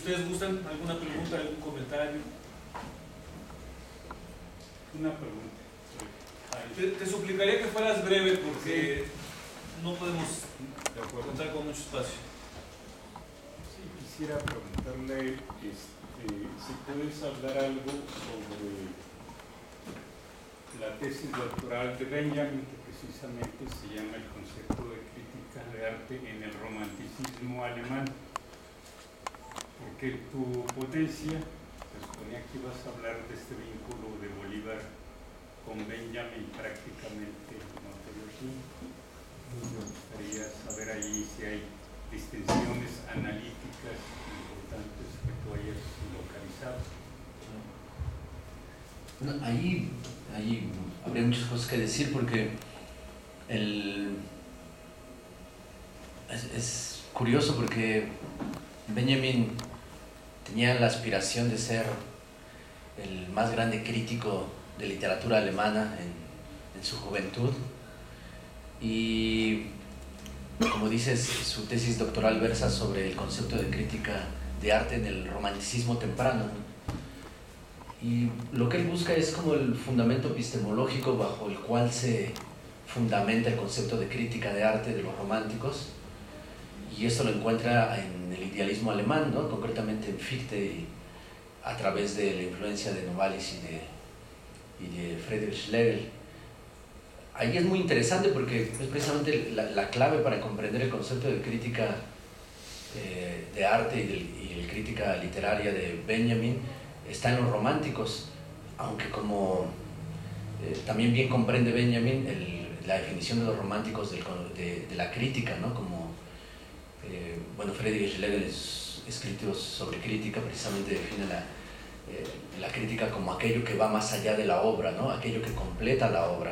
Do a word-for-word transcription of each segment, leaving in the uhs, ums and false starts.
ustedes gustan, ¿alguna pregunta, algún comentario? Una pregunta. Te, te suplicaría que fueras breve porque no podemos contar con mucho espacio. Sí, quisiera preguntarle este, si puedes hablar algo sobre la tesis doctoral de Benjamin, que precisamente se llama El concepto de crítica de arte en el romanticismo alemán, porque tu ponencia se suponía que ibas a hablar de este vínculo de Bolívar con Benjamin prácticamente no te dio tiempo. Me gustaría saber ahí si hay distinciones analíticas importantes que tú hayas localizado. Bueno, ahí, ahí habría muchas cosas que decir porque el, es, es curioso porque Benjamin tenía la aspiración de ser el más grande crítico de literatura alemana en, en su juventud y, como dices, su tesis doctoral versa sobre el concepto de crítica de arte en el romanticismo temprano. Y lo que él busca es como el fundamento epistemológico bajo el cual se fundamenta el concepto de crítica de arte de los románticos, y esto lo encuentra en el idealismo alemán, ¿no? Concretamente en Fichte, y a través de la influencia de Novalis y de, y de Friedrich Schlegel. Ahí es muy interesante porque es precisamente la, la clave para comprender el concepto de crítica eh, de arte y, de, y el crítica literaria de Benjamin está en los románticos, aunque como eh, también bien comprende Benjamin el, la definición de los románticos del, de, de la crítica, ¿no? Como, eh, bueno, Friedrich Schlegel en sus escritos sobre crítica precisamente define la, eh, la crítica como aquello que va más allá de la obra, ¿no? Aquello que completa la obra.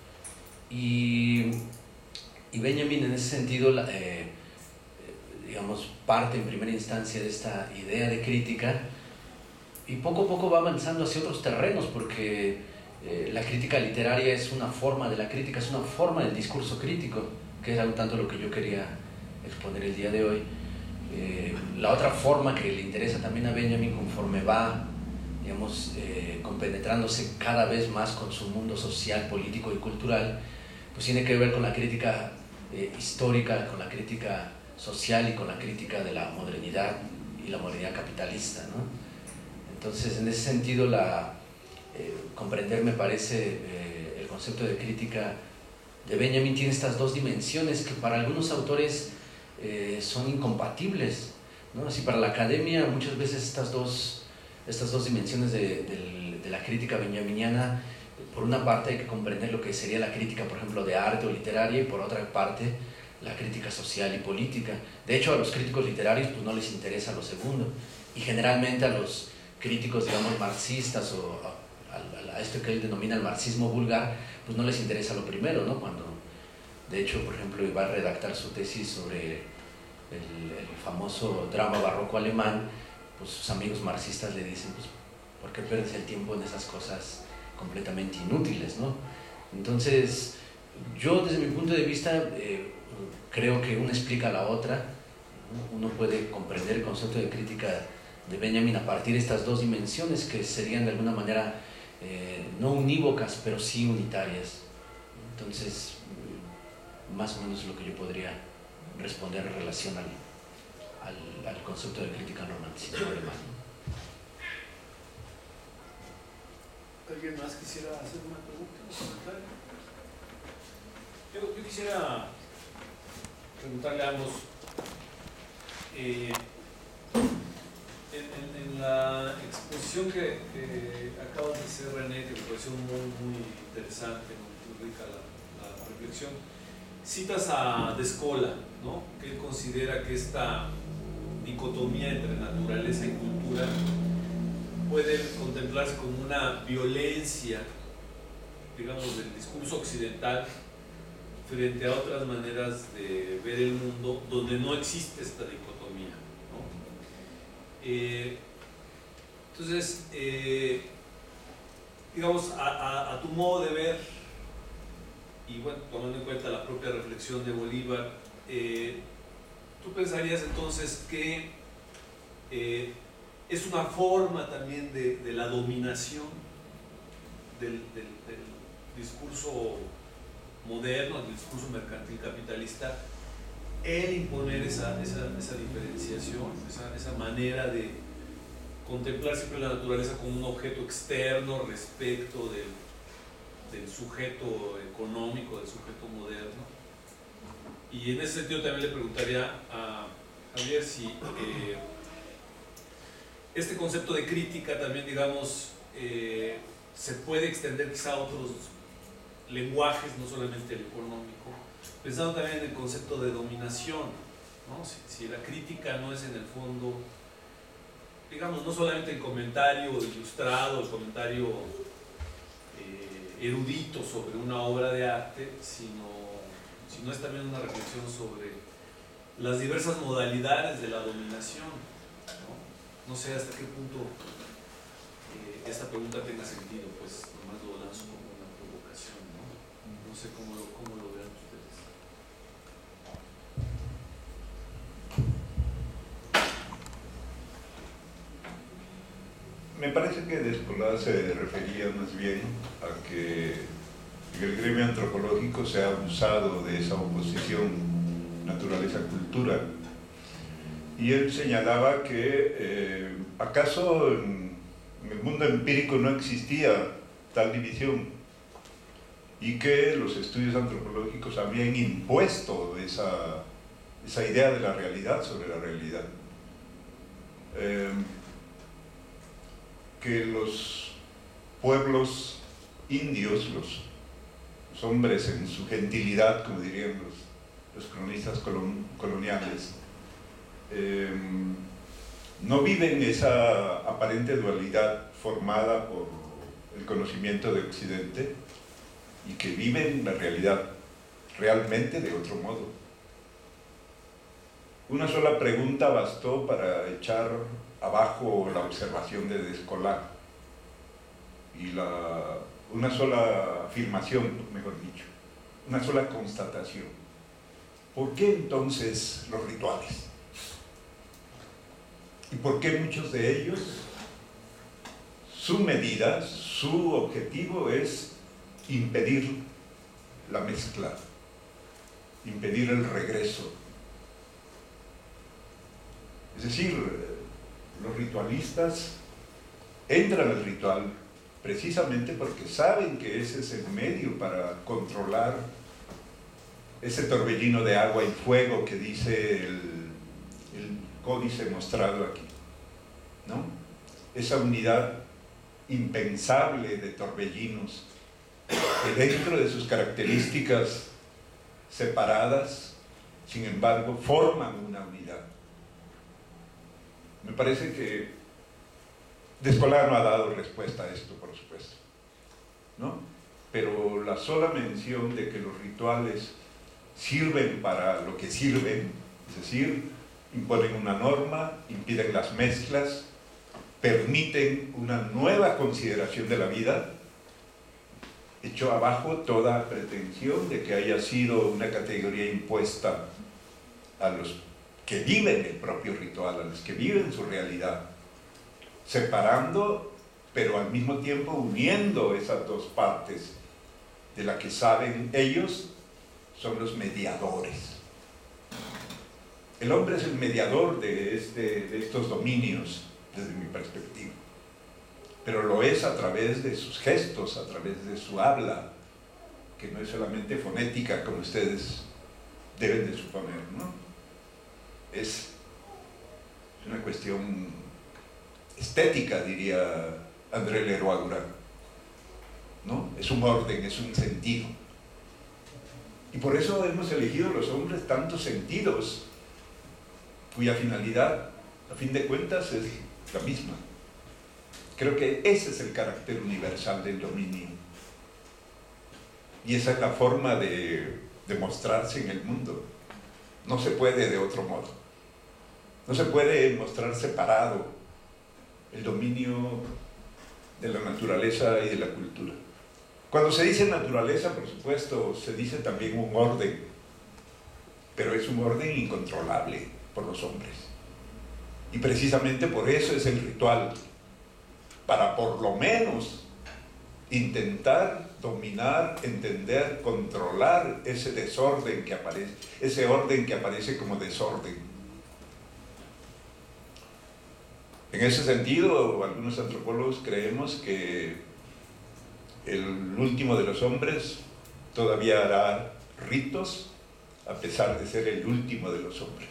Y, y Benjamin en ese sentido, eh, digamos, parte en primera instancia de esta idea de crítica, y poco a poco va avanzando hacia otros terrenos, porque eh, la crítica literaria es una forma de la crítica, es una forma del discurso crítico, que era un tanto lo que yo quería exponer el día de hoy. Eh, la otra forma que le interesa también a Benjamin, conforme va, digamos, eh, compenetrándose cada vez más con su mundo social, político y cultural, pues tiene que ver con la crítica eh, histórica, con la crítica social y con la crítica de la modernidad y la modernidad capitalista, ¿no? Entonces, en ese sentido, la, eh, comprender, me parece, eh, el concepto de crítica de Benjamin tiene estas dos dimensiones que para algunos autores eh, son incompatibles, ¿no? Así, para la academia, muchas veces estas dos, estas dos dimensiones de, de, de la crítica benjaminiana, por una parte hay que comprender lo que sería la crítica, por ejemplo, de arte o literaria, y por otra parte, la crítica social y política. De hecho, a los críticos literarios pues, no les interesa lo segundo, y generalmente a los críticos, digamos, marxistas o a, a, a esto que él denomina el marxismo vulgar, pues no les interesa lo primero, ¿no? Cuando, de hecho, por ejemplo, iba a redactar su tesis sobre el, el famoso drama barroco alemán, pues sus amigos marxistas le dicen, pues, ¿por qué pierdes el tiempo en esas cosas completamente inútiles, ¿no? Entonces, yo desde mi punto de vista eh, creo que una explica a la otra, ¿no? Uno puede comprender el concepto de crítica de Benjamin a partir de estas dos dimensiones que serían de alguna manera eh, no unívocas, pero sí unitarias. Entonces, más o menos lo que yo podría responder en relación al, al, al concepto de crítica al romanticismo alemán. ¿Alguien más quisiera hacer una pregunta, un comentario? Yo, yo quisiera preguntarle a ambos. Eh, En, en, en la exposición que, que acabas de hacer, René, que me pareció muy, muy interesante, muy rica la, la reflexión, citas a De Scola, ¿no? Que él considera que esta dicotomía entre naturaleza y cultura puede contemplarse como una violencia, digamos, del discurso occidental frente a otras maneras de ver el mundo donde no existe esta dicotomía. Eh, entonces, eh, digamos, a, a, a tu modo de ver, y bueno, tomando en cuenta la propia reflexión de Bolívar, eh, ¿tú pensarías entonces que eh, es una forma también de, de la dominación del, del, del discurso moderno, del discurso mercantil capitalista, el imponer esa, esa, esa diferenciación, esa, esa manera de contemplar siempre la naturaleza como un objeto externo respecto del, del sujeto económico, del sujeto moderno. Y en ese sentido también le preguntaría a Javier si eh, este concepto de crítica también, digamos, eh, se puede extender quizá a otros lenguajes, no solamente el económico, pensando también en el concepto de dominación, ¿no? Si, si la crítica no es en el fondo, digamos, no solamente el comentario ilustrado, el comentario eh, erudito sobre una obra de arte, sino, sino es también una reflexión sobre las diversas modalidades de la dominación, ¿no? No sé hasta qué punto eh, esta pregunta tenga sentido, pues nomás lo lanzo como una provocación, ¿no? No sé cómo lo, cómo lo vean ustedes. Me parece que Descola se refería más bien a que en el gremio antropológico se ha abusado de esa oposición naturaleza-cultura. Y él señalaba que eh, acaso en, en el mundo empírico no existía tal división y que los estudios antropológicos habían impuesto esa, esa idea de la realidad sobre la realidad. Eh, que los pueblos indios, los, los hombres en su gentilidad, como dirían los, los cronistas colon, coloniales, eh, no viven esa aparente dualidad formada por el conocimiento de Occidente y que viven la realidad realmente de otro modo. Una sola pregunta bastó para echar abajo la observación de Descola y la, una sola afirmación, mejor dicho, una sola constatación. ¿Por qué entonces los rituales? ¿Y por qué muchos de ellos, su medida, su objetivo es impedir la mezcla, impedir el regreso? Es decir, los ritualistas entran al ritual precisamente porque saben que ese es el medio para controlar ese torbellino de agua y fuego que dice el, el códice mostrado aquí, ¿no? Esa unidad impensable de torbellinos que dentro de sus características separadas, sin embargo, forman una unidad. Me parece que Descola no ha dado respuesta a esto, por supuesto, ¿no? Pero la sola mención de que los rituales sirven para lo que sirven, es decir, imponen una norma, impiden las mezclas, permiten una nueva consideración de la vida, echó abajo toda pretensión de que haya sido una categoría impuesta a los que viven el propio ritual, a los que viven su realidad, separando, pero al mismo tiempo uniendo esas dos partes de las que saben ellos son los mediadores. El hombre es el mediador de, este, de estos dominios, desde mi perspectiva, pero lo es a través de sus gestos, a través de su habla, que no es solamente fonética como ustedes deben de suponer, ¿no? Es una cuestión estética, diría André Leroi-Gourhan, ¿no? Es un orden, es un sentido. Y por eso hemos elegido los hombres tantos sentidos, cuya finalidad, a fin de cuentas, es la misma. Creo que ese es el carácter universal del dominio. Y esa es la forma de, de mostrarse en el mundo. No se puede de otro modo. No se puede mostrar separado el dominio de la naturaleza y de la cultura. Cuando se dice naturaleza, por supuesto, se dice también un orden, pero es un orden incontrolable por los hombres. Y precisamente por eso es el ritual, para por lo menos intentar dominar, entender, controlar ese desorden que aparece, ese orden que aparece como desorden. En ese sentido, algunos antropólogos creemos que el último de los hombres todavía hará ritos, a pesar de ser el último de los hombres.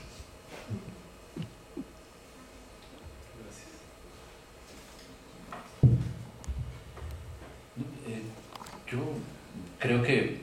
Eh, yo creo que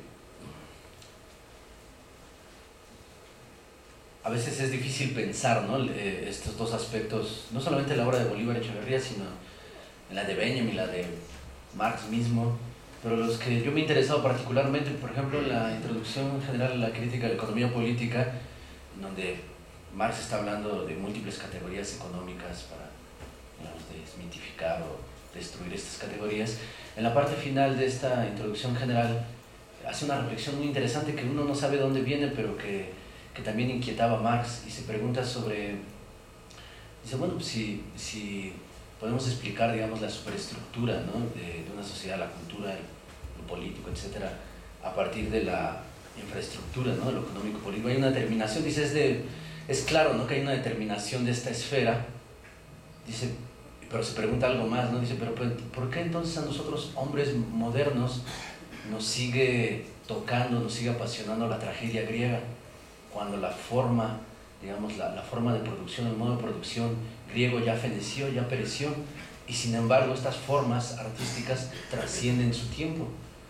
a veces es difícil pensar, ¿no? Eh, estos dos aspectos, no solamente en la obra de Bolívar Echeverría, sino en la de Benjamin, la de Marx mismo, pero los que yo me he interesado particularmente, por ejemplo, la introducción general a la crítica de la economía política, en donde Marx está hablando de múltiples categorías económicas para, digamos, desmitificar o destruir estas categorías. En la parte final de esta introducción general hace una reflexión muy interesante que uno no sabe de dónde viene, pero que, que también inquietaba a Marx, y se pregunta sobre, dice, bueno, pues si, si podemos explicar, digamos, la superestructura, ¿no? de, de una sociedad, la cultura, lo político, etcétera, a partir de la infraestructura, ¿no? de lo económico-político. Hay una determinación, dice, es, de, es claro, ¿no? que hay una determinación de esta esfera, dice, pero se pregunta algo más, ¿no? Dice, pero ¿por qué entonces a nosotros, hombres modernos, nos sigue tocando, nos sigue apasionando la tragedia griega, cuando la forma, digamos, la, la forma de producción, el modo de producción griego ya feneció, ya pereció, y sin embargo estas formas artísticas trascienden su tiempo?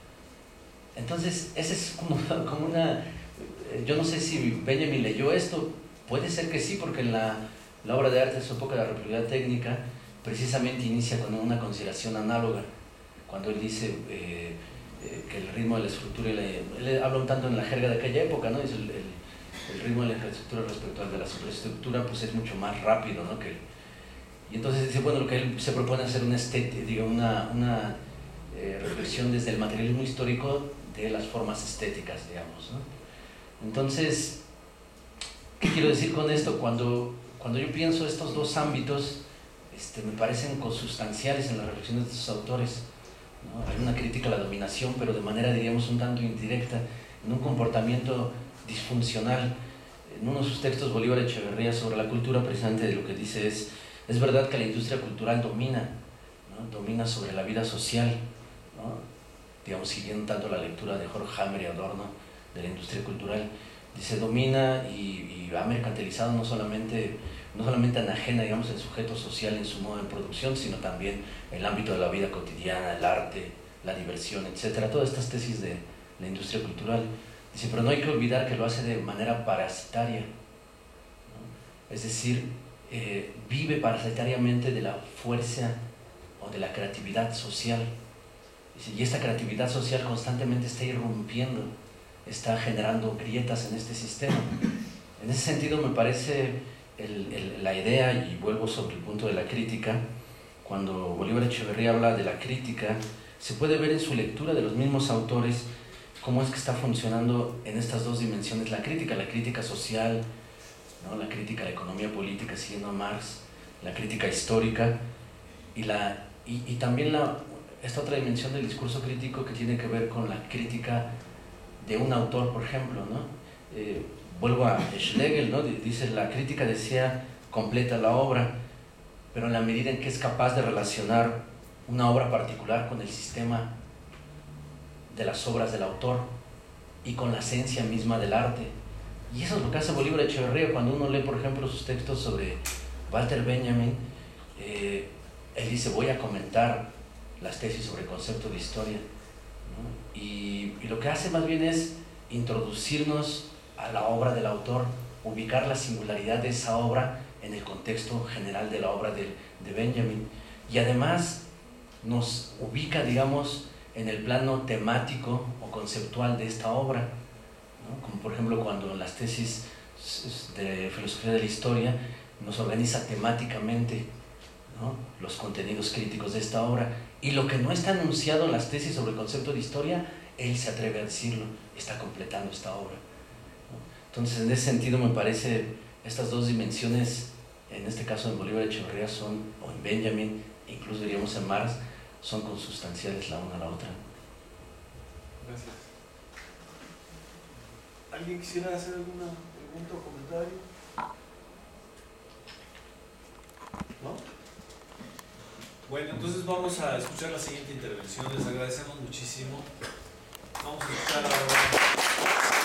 Entonces, esa es como, como una... Yo no sé si Benjamin leyó esto, puede ser que sí, porque en la, la obra de arte de su época, la Reproductividad Técnica, precisamente inicia con una consideración análoga, cuando él dice eh, eh, que el ritmo de la estructura, y la, él habla un tanto en la jerga de aquella época, ¿no? Dice el, el, el ritmo de la infraestructura respecto al de la superestructura, pues es mucho más rápido, ¿no? Que, y entonces dice, bueno, lo que él se propone hacer una, estética, digo, una, una eh, reflexión desde el materialismo histórico de las formas estéticas, digamos, ¿no? Entonces, ¿qué quiero decir con esto? Cuando, cuando yo pienso estos dos ámbitos, este, me parecen consustanciales en las reflexiones de estos autores, ¿no? Hay una crítica a la dominación, pero de manera, diríamos, un tanto indirecta, en un comportamiento disfuncional. En uno de sus textos, Bolívar Echeverría, sobre la cultura, precisamente de lo que dice es, es verdad que la industria cultural domina, ¿no? domina sobre la vida social, ¿no? digamos, siguiendo tanto la lectura de Jorge Hammer y Adorno de la industria cultural, dice, domina y, y ha mercantilizado no solamente, no solamente enajena, digamos, el sujeto social en su modo de producción, sino también el ámbito de la vida cotidiana, el arte, la diversión, etcétera. Todas estas tesis de la industria cultural. Dice, pero no hay que olvidar que lo hace de manera parasitaria, ¿no? Es decir, eh, vive parasitariamente de la fuerza o de la creatividad social. Dice, y esta creatividad social constantemente está irrumpiendo, está generando grietas en este sistema. En ese sentido me parece el, el, la idea, y vuelvo sobre el punto de la crítica, cuando Bolívar Echeverría habla de la crítica, se puede ver en su lectura de los mismos autores cómo es que está funcionando en estas dos dimensiones la crítica, la crítica social, ¿no? la crítica a la economía política siguiendo a Marx, la crítica histórica y, la, y, y también la, esta otra dimensión del discurso crítico que tiene que ver con la crítica de un autor, por ejemplo, ¿no? Eh, vuelvo a Schlegel, ¿no? Dice, la crítica desea completa la obra, pero en la medida en que es capaz de relacionar una obra particular con el sistema de las obras del autor y con la esencia misma del arte. Y eso es lo que hace Bolívar Echeverría cuando uno lee, por ejemplo, sus textos sobre Walter Benjamin. Eh, él dice, voy a comentar las tesis sobre el concepto de historia, ¿no? y, y lo que hace más bien es introducirnos a la obra del autor, ubicar la singularidad de esa obra en el contexto general de la obra de, de Benjamin, y además nos ubica, digamos, en el plano temático o conceptual de esta obra, ¿no? Como por ejemplo cuando en las tesis de filosofía de la historia nos organiza temáticamente, ¿no? los contenidos críticos de esta obra, y lo que no está anunciado en las tesis sobre el concepto de historia, él se atreve a decirlo, está completando esta obra, ¿no? Entonces, en ese sentido me parece estas dos dimensiones en este caso en Bolívar Echeverría son, o en Benjamin, incluso diríamos en Marx, son consustanciales la una a la otra. Gracias. ¿Alguien quisiera hacer alguna pregunta o comentario? ¿No? Bueno, entonces vamos a escuchar la siguiente intervención. Les agradecemos muchísimo. Vamos a escuchar ahora.